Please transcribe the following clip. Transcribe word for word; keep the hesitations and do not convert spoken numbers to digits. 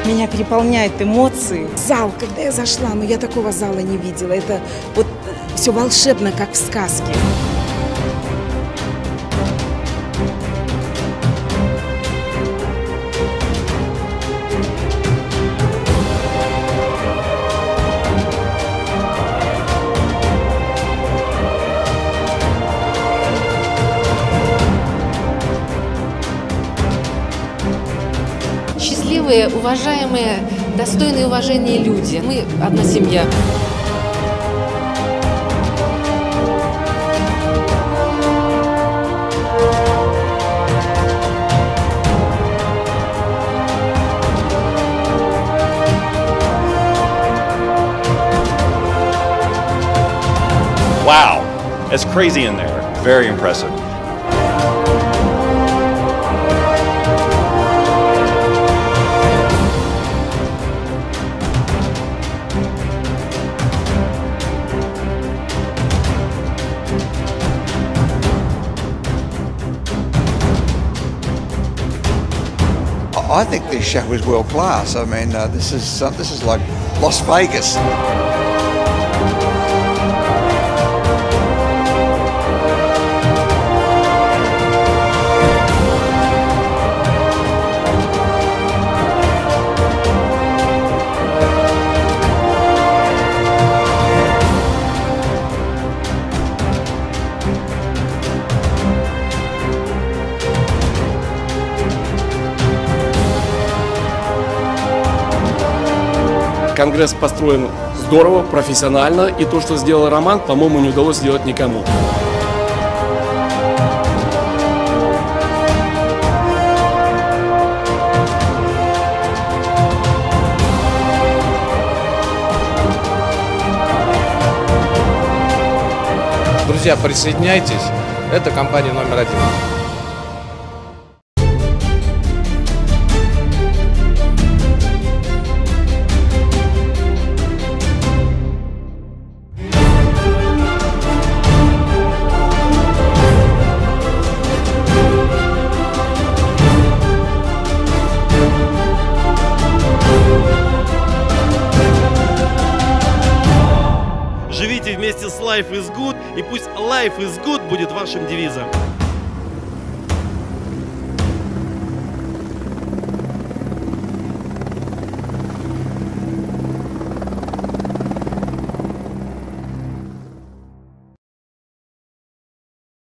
Меня переполняют эмоции. Зал, когда я зашла, ну я такого зала не видела. Это вот все волшебно, как в сказке. Счастливые, уважаемые, достойные уважения люди. Мы одна семья. Wow, it's crazy in there. Very impressive. I think this show is world class. I mean, uh, this is uh, this is like Las Vegas. Конгресс построен здорово, профессионально, и то, что сделал Роман, по-моему, не удалось сделать никому. Друзья, присоединяйтесь. Это компания номер один. Живите вместе с Life is Good, и пусть Life is Good будет вашим девизом.